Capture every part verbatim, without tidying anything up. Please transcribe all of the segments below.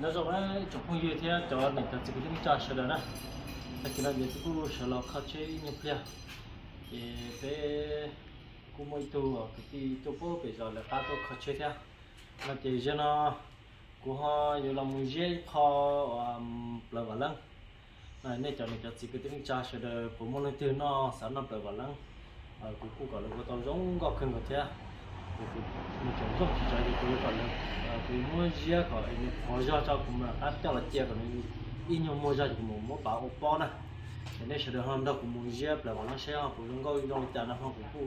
nó rồi đấy chụp không như thế cho nên ta chỉ có những trò chơi đó nè cái này thì cũng sẽ là khó chơi nhập liền thì về cũng mới tu ở cái tí tu bố bây giờ là ta tu khó chơi thế là thì cho nó của họ dù là muốn dễ khó lợi vào lăng này nên cho nên ta chỉ có những trò chơi đó của môn từ nó sản phẩm lợi vào lăng cũng cũng gọi là cái tàu giống gọt hơn một thế mình chọn giống chỉ cho đi tôi gọi là tôi mua dĩa khỏi mua ra cho cũng là ăn cho là chia còn in nhau mua ra thì cũng mua bảo ốp nè thế nên sẽ được hơn đâu cũng mua dĩa là bọn nó sẽ học cũng giống gọi trong tiền nó không cũng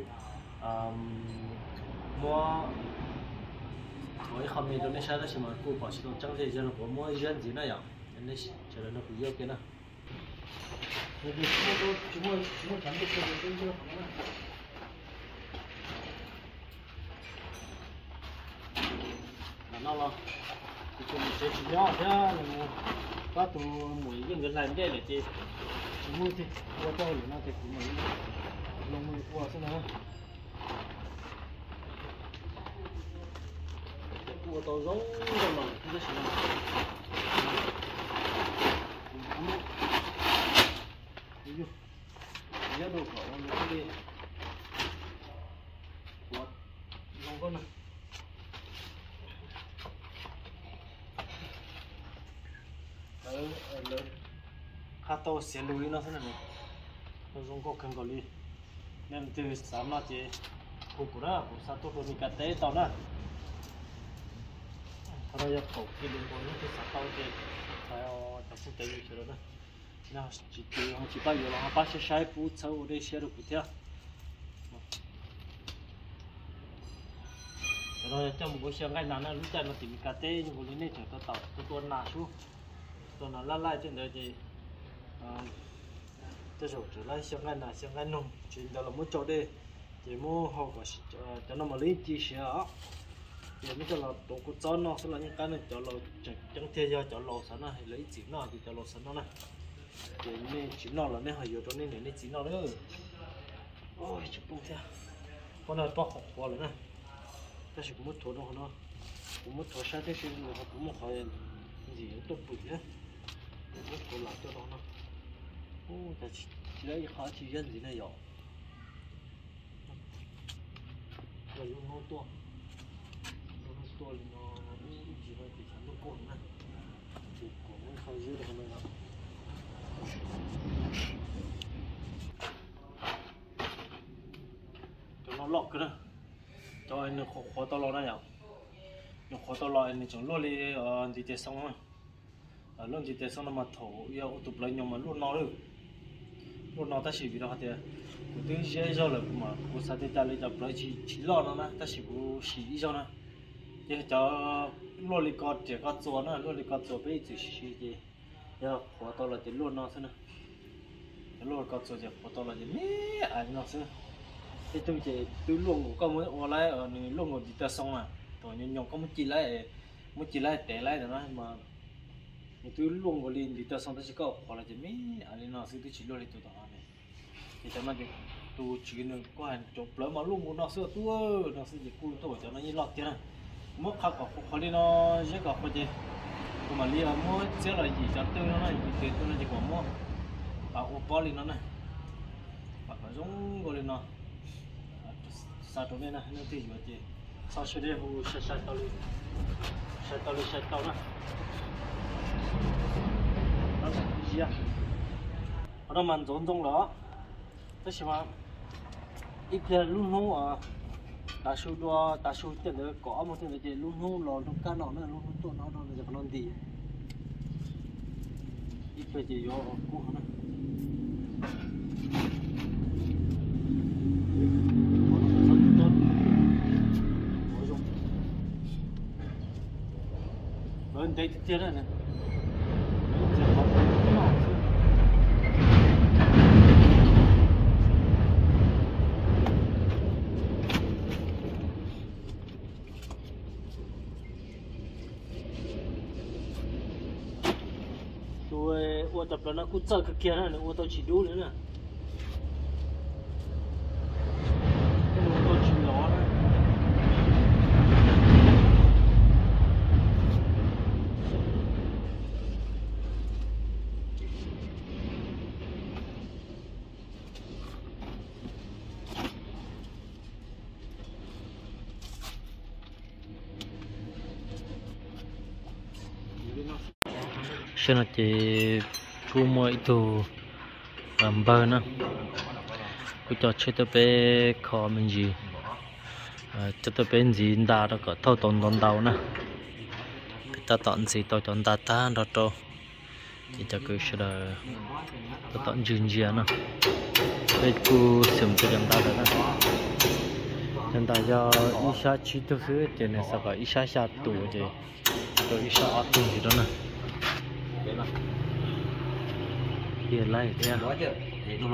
mua mỗi hôm mình tôi nên sẽ đó chỉ mà cũng phải chỉ trong thời gian của mua dĩa gì này vậy nên sẽ được nó cũng nhiều cái nè thì chúng tôi chúng tôi chúng tôi chẳng biết cái gì chưa nó là chúng mình sẽ chỉ nhỏ thế có tụ mũi những cái làm đây để chị chỉ mua thì mua cho nó thì cũng mấy lông mũi qua thế nào mua tàu giống rồi mà chúng ta chỉ nhớ đồ của nó đi quạt không có này khá to xe lùi nó thế này nó dùng có cần gọi đi nên từ sáng nó chỉ cụ cụ đó cụ sao tôi còn đi cắt té tao đó thôi giờ khẩu kia đừng có những cái sáng tao thì phải tập trung tới như đó nào chỉ chỉ họ chỉ bao nhiêu là họ bắt xe sai phụ sau đây xe được cụ theo rồi trong một buổi sáng ngày nào nó lúc chạy nó tìm cắt té nhưng buổi này chẳng có tàu tôi tuần nào xuống tuần nào lăn lại trên đấy thì tôi rồi trở lại sáng ngày nào sáng ngày nông chuyện đó là muốn cho đây thì mua họ có cho nó mà lấy chi sẻ thì mới cho là tổ quốc cho nó sẽ là những cái này cho là chẳng thế giờ cho lò sẵn này lấy chỉ nó thì cho lò sẵn nó này thì nên chỉ nó là nên họ hiểu cho nên để nên chỉ nó nữa ôi chụp bông theo con này to học quá rồi nè ta chỉ cũng mất thốn đâu nó cũng mất thốn sao thế chứ họ cũng mất hỏi gì nó tốt bự thế mất thốn lại cho nó ô ta chỉ lấy khó chỉ dân gì này rồi rồi luôn nó to nó to thì nó chỉ phải bị chắn nó cồn này thì cũng không giữ được mình đâu cho nó lọt cái đó cho anh khó khó to lo này nhở nó khó to lo anh chẳng lo đi đi tới xong rồi ở luôn đi tới xong nó mà thổ yêu tụt lấy nhau mà luôn nó được luôn nó ta chỉ vì đó thì của tôi dễ rồi là mà của sao thì ta lấy tập lấy chỉ chỉ lo nó mà ta chỉ của chỉ cho nó thì cho luôn đi cọt chỉ cọt chuột nó luôn đi cọt chuột bây giờ chỉ chỉ giờ khó to là thì luôn nó thế này luôn cọt chuột chỉ khó to là thì mẹ anh nó thế thì tôi chỉ tôi luôn của con mới ở lại ở này luôn của đi ta xong à rồi nhưng nhung có một chỉ lại một chỉ lại té lại rồi nó mà tôi luôn của liền đi ta xong ta chỉ có hoặc là chỉ mấy anh nó sẽ tôi chỉ luôn đi tôi đó này thì cho nên tôi chỉ nên có hành chụp lớn mà luôn của nó sửa tôi nó sẽ chỉ cùi tôi cho nó như lọt thế này mất khác có khó đi nó dễ có khó gì mà lia mua sẽ là gì cho tôi nó này thì tôi nó chỉ có mua bảo ô bò lên nó này bảo phải giống gọi lên nó sao chỗ này này nó thì vậy chứ sao sẽ đây hồ sẽ sai tao đi sai tao đi sai tao nè nó gì à nó mình trộn trong đó tức là ít là luôn không à ta số đo ta số tiền đấy có một tiền đấy luôn không lò trong can nó nữa luôn không tụi nó nó giờ nó đi ít về chỉ vô cũ nữa rồi đây thì tiền này ô tập là nó cũng sợ cái kia này, ô tô chỉ đủ nữa nè. Cái ô tô chỉ nhỏ đấy. xem là chỉ cú mỗi tù làm bơ nữa cú cho chơi tới bé khó mình gì cho tới bé gì đa đó có thâu tồn tồn đầu nữa ta tận gì tôi chọn ta ta đó cho thì cho cứ sẽ là ta tận dừng gì nữa cái cú xem cho chúng ta đó chúng ta cho ít sát chi tiêu thứ thì này sao phải ít sát sát tù thì tôi ít sát tù gì đó nè tiền lại thế à tôi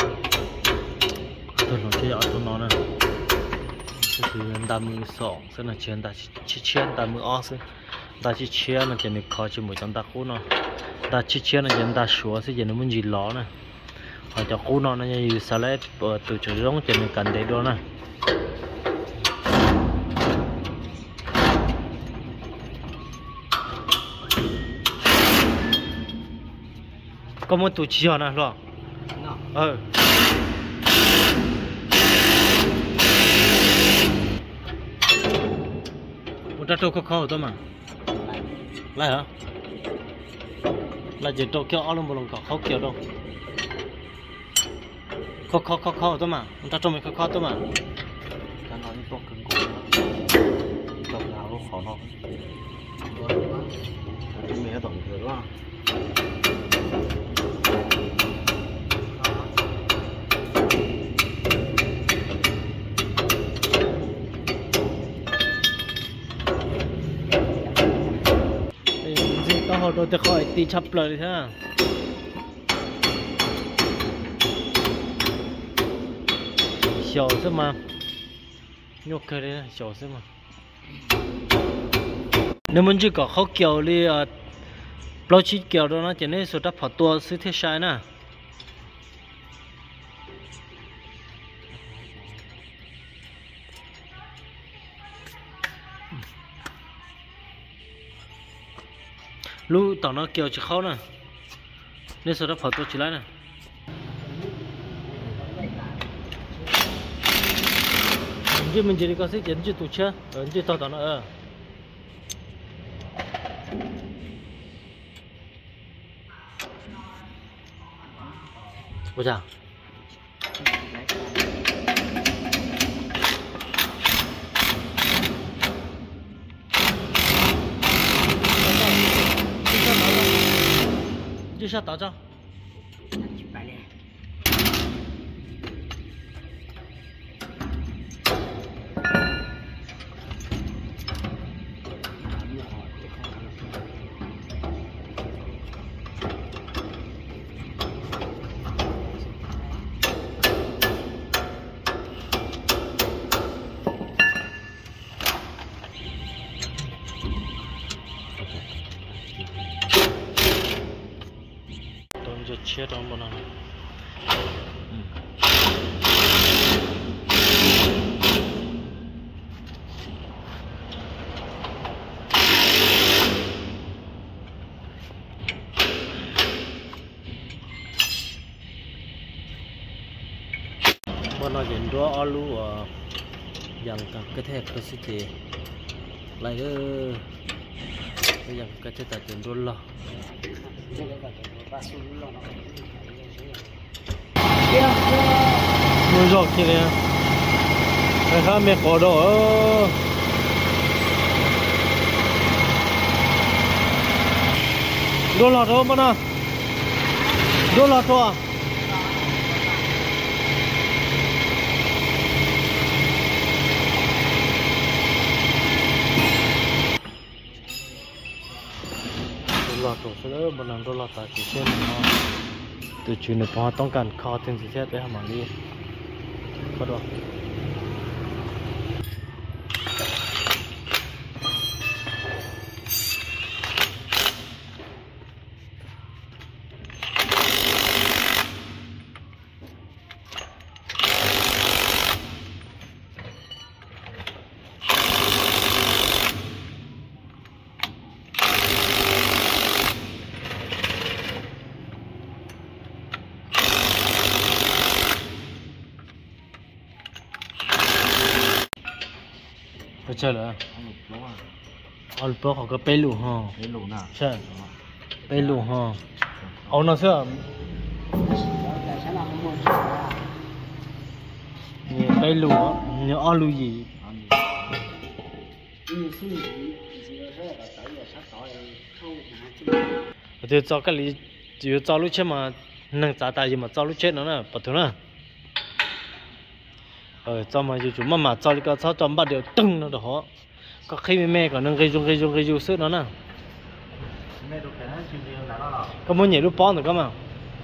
nói chơi ở trong nó nè cái thứ ta mười sòng sẽ là chuyện ta chỉ chuyện ta mười óc sẽ ta chỉ chuyện là chuyện này khó chỉ một trong ta cũ nó ta chỉ chuyện là chuyện ta sửa sẽ chuyện nó muốn gì ló nè hoặc cho cũ nó nó như sao lấy từ chỗ giống chuyện này cần để đó nè có một tủ chiều nè rồi ờ một trâu có khó thôi mà lại hả là chỉ trâu kéo áo lông bông có khó kéo đâu khó khó khó khó thôi mà một trâu mình khó khó thôi mà cái nó như to cứng cổ trâu áo nó khó nó cái mía tổng thừa đó họ đồ để khỏi tì chập lại thế小是吗？nhóc cái đấy小是吗？nếu muốn chỉ có khó kiểu đi bao chi kiểu đó nó chỉ nên số đắp phật tua sự thế sai nè lu tao nó kiểu chỉ khó nè nên số đó phật tôi chỉ lấy nè chứ mình chỉ đi có sức dẫn chứ tụi chưa ở chứ tao tao nó ờ ôi chà就下打仗。切到不能。嗯。bọn nó chuyển đua alu ở dòng cái thế cái sự gì lại cái dòng cái thế tại chuyển đua lo nuôi giọt kia nè, cái khác mẹ có đâu, đô la thôi mà na, đô la thôi, đô la thôi, sau đó bọn anh đô la ta chỉ xem nó từ chuyện này họต้องการคอถึงสิเช็ดไปหาหมอนี่ก็ดอกใช่เหรออัลโปเขาก็เปลูฮะเปลูน่ะใช่ bây lù ha ông nó xưa nhỉ bây lù nhớ ăn lù gì thì cho cái lý chỉ cho lúc chết mà nâng giá tài gì mà cho lúc chết nó nè bắt đầu nè ờ cho mà chú mà mà cho cái cho cho bắt được tưng nó đó có khi mẹ mẹ còn nâng gây dung gây dung gây dung sức nó nè có muốn nhảy lúc bón được không mà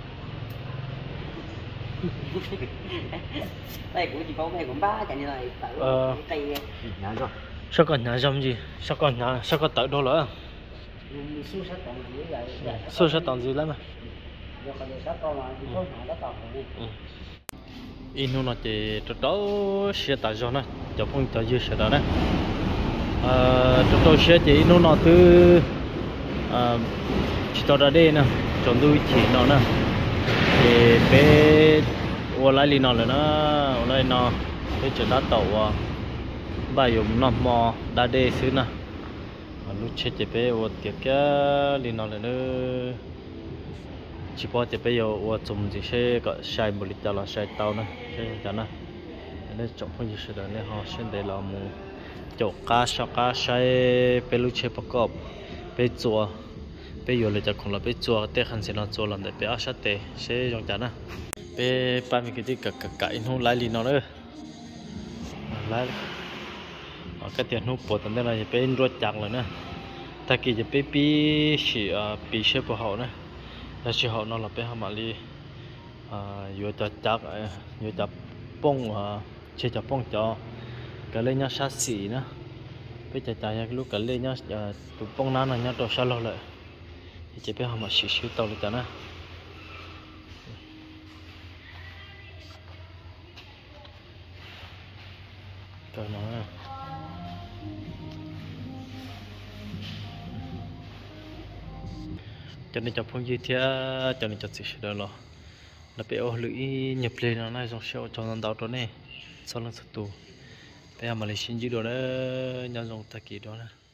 đây cũng chỉ có cái cũng ba chạy như này ờ sao còn nhà trong gì sao còn nhà sao còn tới đâu nữa số sát tòn gì lắm mà in nó chỉ cho đó xe tại do nó cho phong cho dư xe đó đấy cho tôi xe chỉ nó nó từ chỉ cho ra đây nè chọn tôi chỉ nó nè thì bé ô lại li nó là nó ô lại nó cái chỗ đá tàu à bài dùng nó mò đá đê xứ nè lúc chết thì bé ô tiệc cái li nó là nó chỉ có thì bây giờ ô dùng gì sẽ có xài một lít là xài tàu nè cái cái nè nên chọn phong gì sẽ là nên họ sẽ để làm một chỗ cá sấu cá xài bé lúc chết bắt cọp bé chùa bây giờ là chắc không là bây giờ tết hành sẽ nó cho làm để bây giờ tết sẽ dùng chán à bây ba mươi cái gì cả cả cái nó lại liền nó nữa lại cái tiền nó bỏ tận đây là bây ruột chặt rồi nè ta kỳจะbây pi chỉ pi xếp của họ nè ta chỉ họ nó là bây họ mà đi vừa chặt chặt vừa chặt bông chơi chặt bông cho cái lên nhá sát xỉ nè bây giờ chặt cái lúc cái lên nhá tụ bông nán là nhá đồ sát lâu lại chỉ biết họ mà xíu xíu tàu được nè rồi nó cho nên cho phong gì thì cho nên cho xíu xíu đó lo là bị ô lưỡi nhập lên nó này trong sẹo trong lần đầu đó này sau lần satu bây giờ mà lấy xin gì đó đó nhau dùng ta kỳ đó nè